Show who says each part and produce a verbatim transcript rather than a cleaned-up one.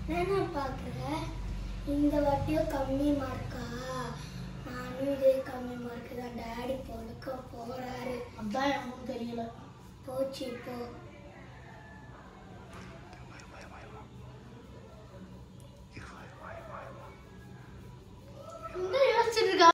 Speaker 1: என்ன பார்க்குற? இந்த வாட்டியும் கம்மி மார்க்கா? நானும் இதே கம்மி மார்க்கு தான். டேடி பொழுக்க போறாரு.
Speaker 2: அதான் எனக்கும் தெரியல.
Speaker 1: போச்சு இப்போ.